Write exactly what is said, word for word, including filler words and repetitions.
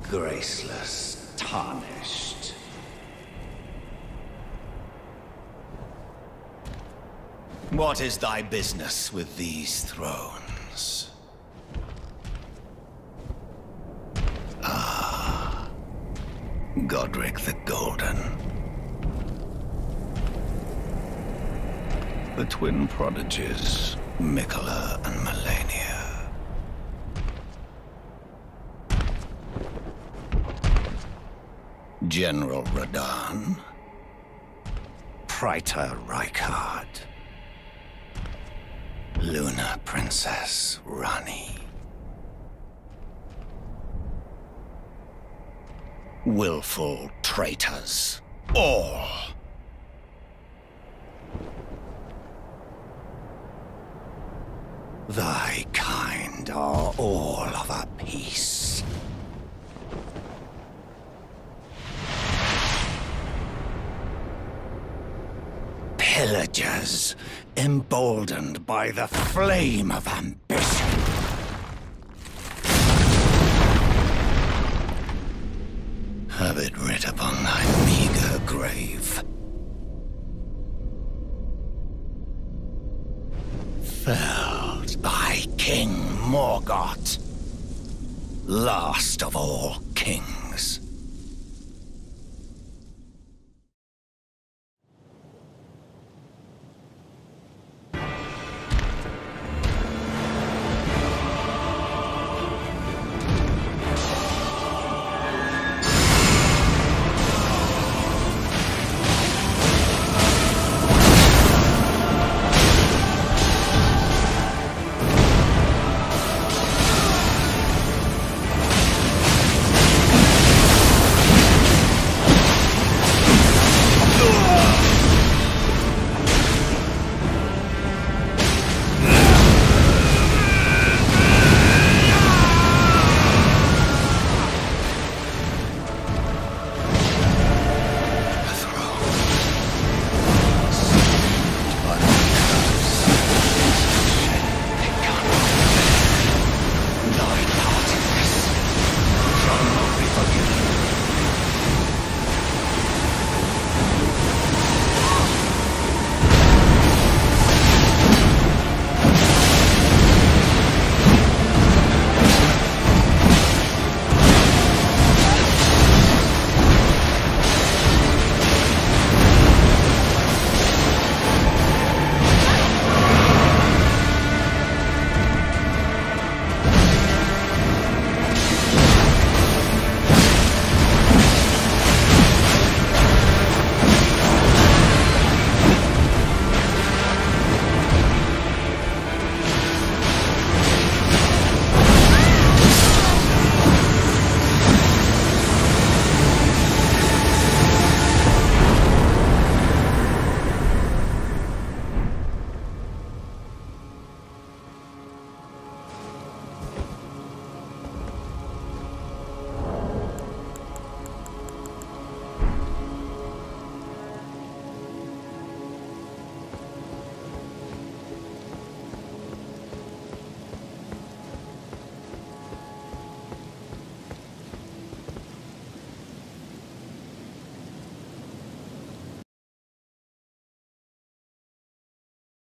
Graceless, tarnished. What is thy business with these thrones? Ah, Godric the Golden. The twin prodigies, Miquella and Malenia. General Radahn. Praetor Rykard. Luna Princess Ranni. Willful traitors, all. Thy kind are all of a piece. Pillagers, emboldened by the flame of ambition. Have it writ upon thy meager grave. Felled by King Morgott, last of all kings.